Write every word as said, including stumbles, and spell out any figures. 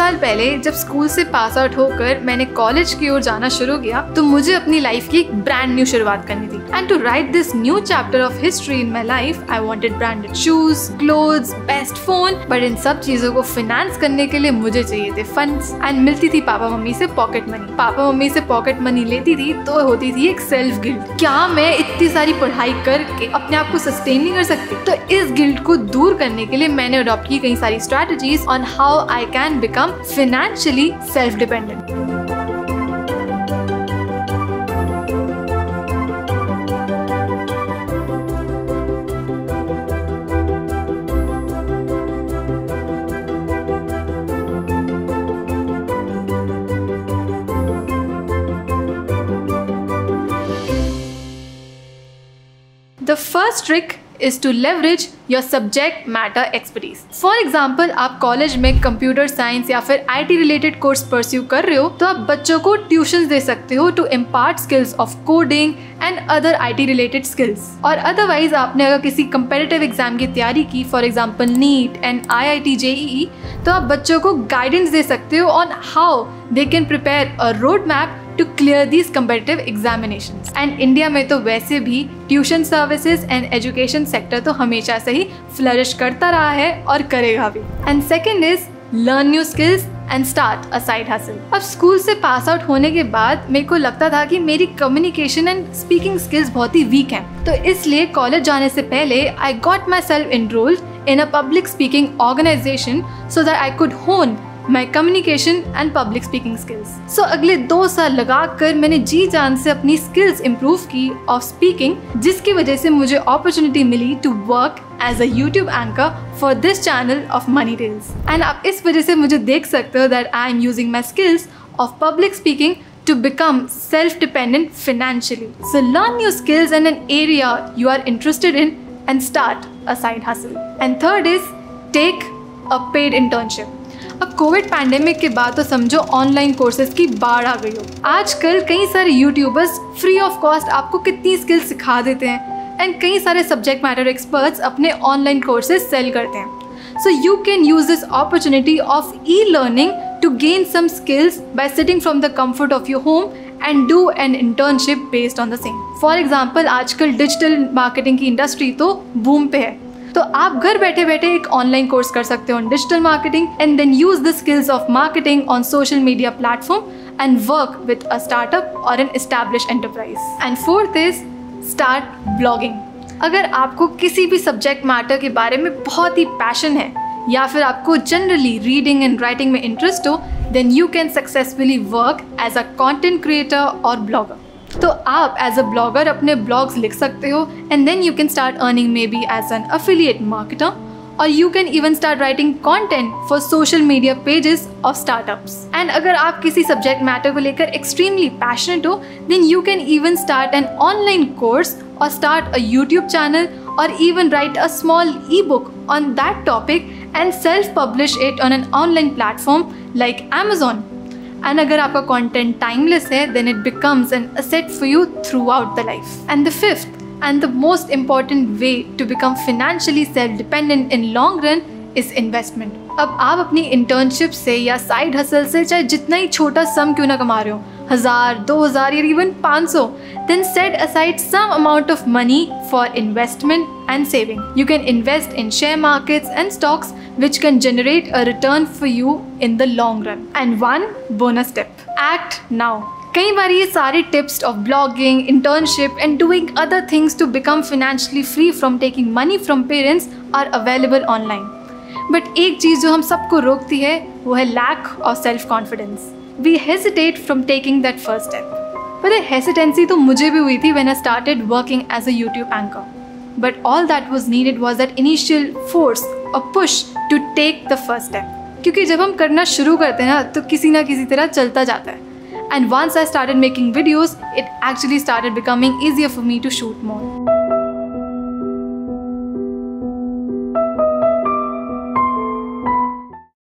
साल पहले जब स्कूल से पास आउट होकर मैंने कॉलेज की ओर जाना शुरू किया तो मुझे अपनी लाइफ की एक ब्रांड न्यू शुरुआत करनी थी। And to write this new chapter of history in my life I wanted branded shoes, clothes, best phone, but इन सब चीजों को फाइनेंस करने के लिए मुझे चाहिए थे फंड्स एंड मिलती थी पापा मम्मी से पॉकेट मनी। पापा मम्मी से पॉकेट मनी लेती थी तो होती थी एक सेल्फ गिल्ट, क्या मैं इतनी सारी पढ़ाई करके अपने आप को सस्टेन नहीं कर सकती। तो इस गिल्ट को दूर करने के लिए मैंने अडॉप्ट की कई सारी strategies on how I can become financially self-dependent. The first trick is to leverage your subject matter expertise. For example, आप कॉलेज में कंप्यूटर साइंस या फिर आईटी रिलेटेड कोर्स परस्यू कर रहे हो तो आप बच्चों को ट्यूशंस दे सकते हो to impart skills of coding and other IT related skills. और अदरवाइज आपने अगर किसी कंपेटिटिव एग्जाम की तैयारी की, for example NEET and I I T J E E, तो आप बच्चों को गाइडेंस दे सकते हो on how they can prepare a road map to clear these competitive examinations. And India में तो वैसे भी tuition services and education sector तो हमेशा से ही फ्लरिश करता रहा है और करेगा भी। And second is learn new skills and start a side hustle. अब स्कूल से पास आउट होने के बाद मेरे को लगता था कि मेरी कम्युनिकेशन एंड स्पीकिंग स्किल्स बहुत ही वीक हैं, तो इसलिए कॉलेज जाने से पहले I got my self enrolled in a public speaking organisation so that I could hone my communication and public speaking skills. So अगले दो साल लगाकर मैंने जी जान से अपनी स्किल्स इम्प्रूव की ऑफ स्पीकिंग, जिसकी वजह से मुझे अपॉर्चुनिटी मिली to work as a YouTube anchor for this channel of Money Tales. And आप इस वजह से मुझे देख सकते हो that I am using my skills of public speaking to become self-dependent financially. So learn new skills in an area you are interested in and start a side hustle. And third is take a paid internship. अब covid pandemic के बाद तो समझो online courses की बाढ़ आ गई हो। आजकल कई सारे यूट्यूबर्स फ्री ऑफ कॉस्ट आपको कितनी स्किल सिखा देते हैं एंड कई सारे सब्जेक्ट मैटर एक्सपर्ट्स अपने ऑनलाइन कोर्सेज सेल करते हैं। So you can use this opportunity of e learning to gain some skills by sitting from the comfort of your home and do an internship based on the same. For example आजकल digital marketing की industry तो boom पे है, तो आप घर बैठे बैठे एक ऑनलाइन कोर्स कर सकते हो on digital marketing and then use the skills of marketing on social media platform and work with a startup और an established enterprise. And fourth is start blogging. अगर आपको किसी भी सब्जेक्ट मैटर के बारे में बहुत ही पैशन है या फिर आपको जनरली रीडिंग एंड राइटिंग में इंटरेस्ट हो, then you can successfully work as a content creator और ब्लॉगर। तो आप एज अ ब्लॉगर अपने ब्लॉग्स लिख सकते हो and then you can start earning maybe as an affiliate marketer और you can even start writing content for social media pages of startups. And अगर आप किसी सब्जेक्ट मैटर को लेकर एक्सट्रीमली पैशनेट हो, then you can even start an online course और start a YouTube channel और even write a small e book on that topic and self publish it on an online platform like Amazon. And अगर आपका content timeless है, then it becomes an asset for you throughout the life. And the fifth and the most important way to become financially self-dependent in long run is investment. अब आप अपनी internship से या side hustle से चाहे जितना ही छोटा sum क्यों ना कमा रहे हो, हजार, दो हजार या even पाँच सौ, then set aside some amount of money for investment and saving. You can invest in share markets and stocks which can generate a return for you in the long run. And one bonus tip, act now. कई बार ये सारे tips of blogging, internship and doing other things to become financially free from taking money from parents are available online. But एक चीज़ जो हम सबको रोकती है वो है lack of self confidence. We hesitate from taking that first step. But the hesitancy तो मुझे भी हुई थी when I started working as a YouTube anchor. But all that was needed was that initial force or push to take the first step. क्योंकि जब हम करना शुरू करते हैं ना तो किसी ना किसी तरह चलता जाता है. And once I started making videos, it actually started becoming easier for me to shoot more.